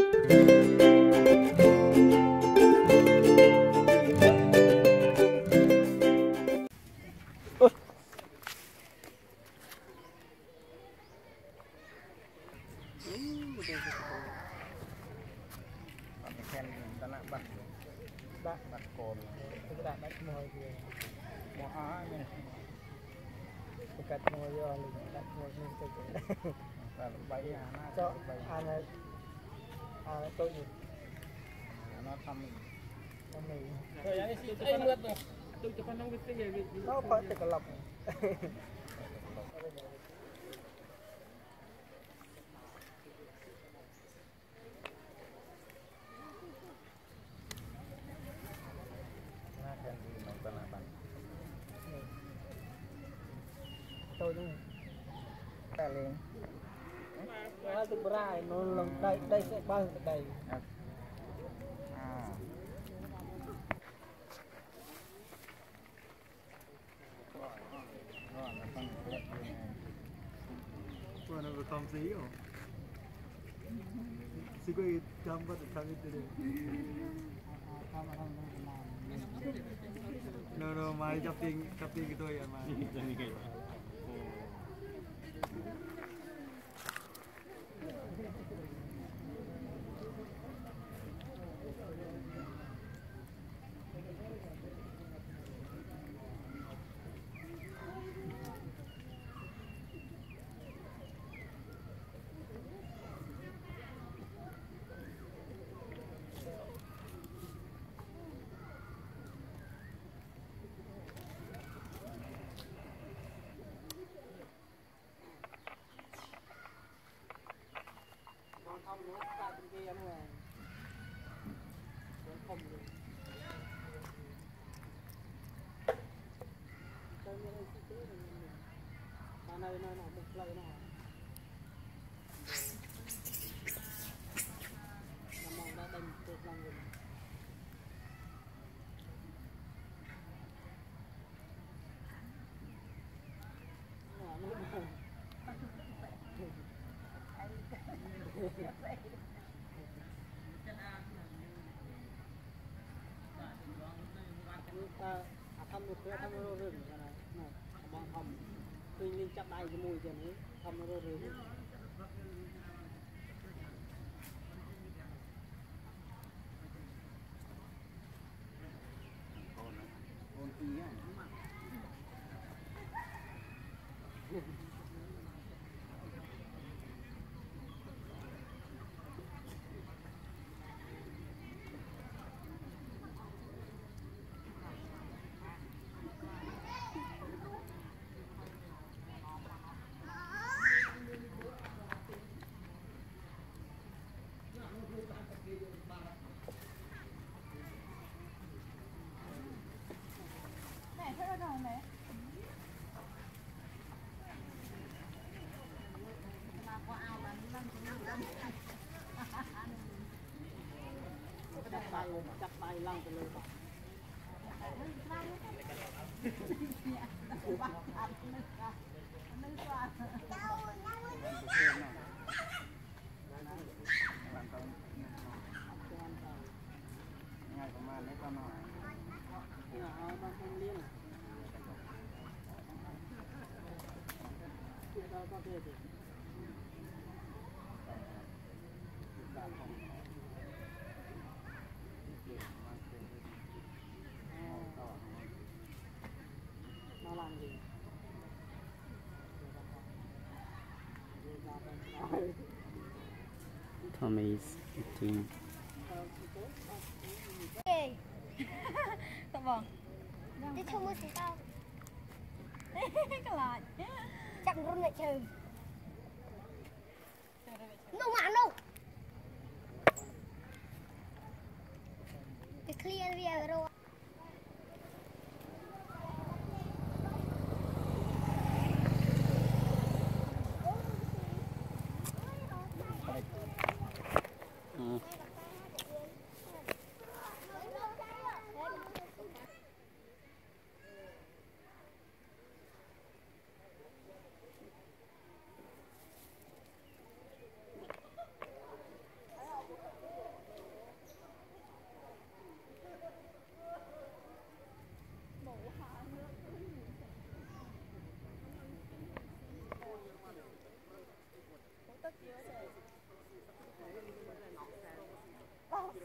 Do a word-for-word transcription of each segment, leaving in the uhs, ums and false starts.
Đặt đặt cồn đặt đặt mồi gì mồi á nha đặt mồi vô đặt mồi nên tôi chỉ là bay à cho anh này à tôi gì nó thăm thăm mình rồi ấy ấy mượt rồi tôi cho con nông cái gì nó phải tự lập tôi đúng ta liền nó tự ra nó lần đây đây sẽ bao nhiêu đây nó vừa không xí không xí có trăm có được trăm ít được no no mai chấp tiền chấp tiền cái tôi à mai này này nó một lại nó nằm mong đã đánh được lòng rồi ta thăm một cái thăm rồi rồi này bằng hầm tuy nhiên chắc đây cái mùi tiền ấy thăm rồi rồi con tí á chắc bay lăng từ lời bảo ngày của mà lấy con hỏi nó không liên chưa đâu có kia thì nó làm gì Tommy's eating. Cậu bỏ đi chung mua xí tao cái lại chẳng run lại chơi nông ăn đâu cái clear video rồi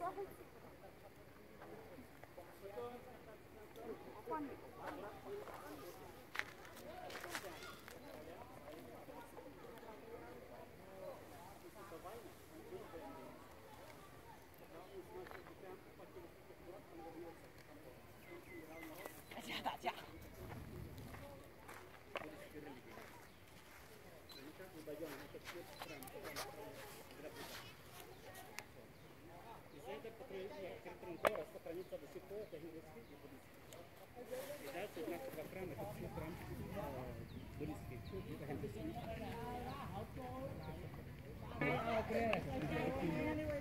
Oke.